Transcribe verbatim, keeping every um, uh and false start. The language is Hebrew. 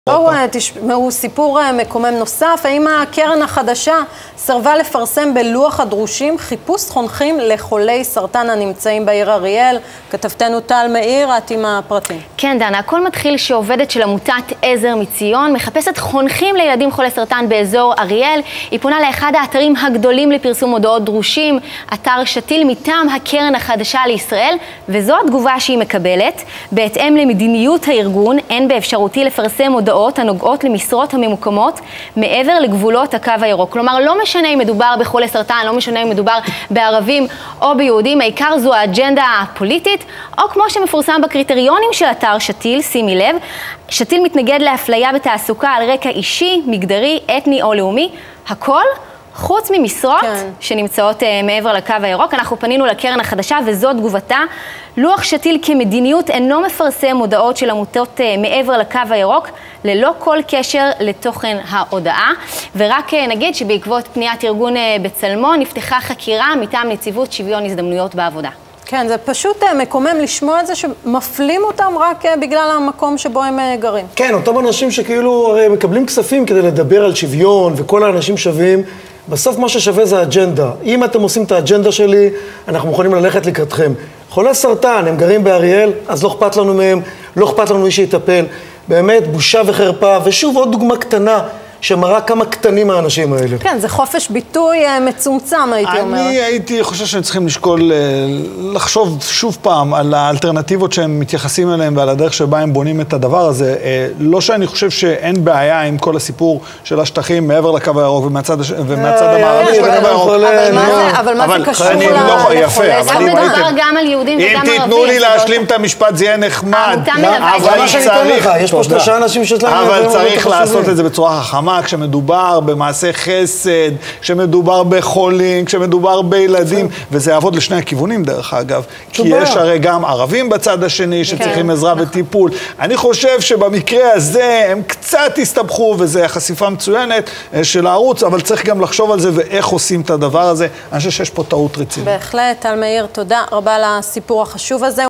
הוא סיפור מקומם נוסף. האם הקרן החדשה סרבה לפרסם בלוח הדרושים חיפוש חונכים לחולי סרטן הנמצאים בעיר אריאל? כתבתנו טל מאיר, את עם הפרטים. כן דנה, הכל מתחיל שעובדת של עמותת עזר מציון מחפשת חונכים לילדים חולי סרטן באזור אריאל. היא פונה לאחד האתרים הגדולים לפרסום הודעות דרושים, אתר שתיל מטעם הקרן החדשה לישראל, וזו התגובה שהיא מקבלת. בהתאם למדיניות הארגון, אין באפשרותי לפרסם הודעות הנוגעות למשרות הממוקמות מעבר לגבולות הקו הירוק. כלומר, לא משנה אם מדובר בחולי סרטן, לא משנה אם מדובר בערבים או ביהודים, העיקר זו האג'נדה הפוליטית, או כמו שמפורסם בקריטריונים של אתר שתיל, שימי לב, שתיל מתנגד לאפליה בתעסוקה על רקע אישי, מגדרי, אתני או לאומי, הכל חוץ ממשרות כן. שנמצאות uh, מעבר לקו הירוק. אנחנו פנינו לקרן החדשה וזו תגובתה. לוח שתיל כמדיניות אינו מפרסם הודעות של עמותות uh, מעבר לקו הירוק, ללא כל קשר לתוכן ההודעה. ורק uh, נגיד שבעקבות פניית ארגון uh, בצלמו נפתחה חקירה מטעם נציבות שוויון הזדמנויות בעבודה. כן, זה פשוט uh, מקומם לשמוע את זה שמפלים אותם רק uh, בגלל המקום שבו הם uh, גרים. כן, אותם אנשים שכאילו הרי מקבלים כספים כדי לדבר על שוויון וכל האנשים שווים, בסוף מה ששווה זה האג'נדה. אם אתם עושים את האג'נדה שלי, אנחנו מוכנים ללכת לקראתכם. חולי סרטן, הם גרים באריאל, אז לא אכפת לנו מהם, לא אכפת לנו מי שיטפל. באמת, בושה וחרפה. ושוב, עוד דוגמה קטנה, שמראה כמה קטנים האנשים האלה. כן, זה חופש ביטוי מצומצם, הייתי אומרת. אני הייתי חושב שהם צריכים לשקול, לחשוב שוב פעם על האלטרנטיבות שהם מתייחסים אליהם ועל הדרך שבה הם בונים את הדבר הזה. לא שאני חושב שאין בעיה עם כל הסיפור של השטחים מעבר לקו הירוק ומהצד המערבי של הקו הירוק. אבל מה זה קשור לחולי סרטן? זה מדבר גם על יהודים וגם ערבים. אם תיתנו לי להשלים את המשפט, זה יהיה נחמד. יש פה שלושה אנשים שיש להם... אבל צריך לעשות את זה בצורה חכמה. כשמדובר במעשה חסד, כשמדובר בחולים, כשמדובר בילדים, וזה יעבוד לשני הכיוונים דרך אגב, כי יש הרי גם ערבים בצד השני שצריכים עזרה וטיפול. אני חושב שבמקרה הזה הם קצת הסתבכו, וזה חשיפה מצוינת של הערוץ, אבל צריך גם לחשוב על זה ואיך עושים את הדבר הזה. אני חושב שיש פה טעות רצינית. בהחלט, טל מאיר, תודה רבה לסיפור החשוב הזה.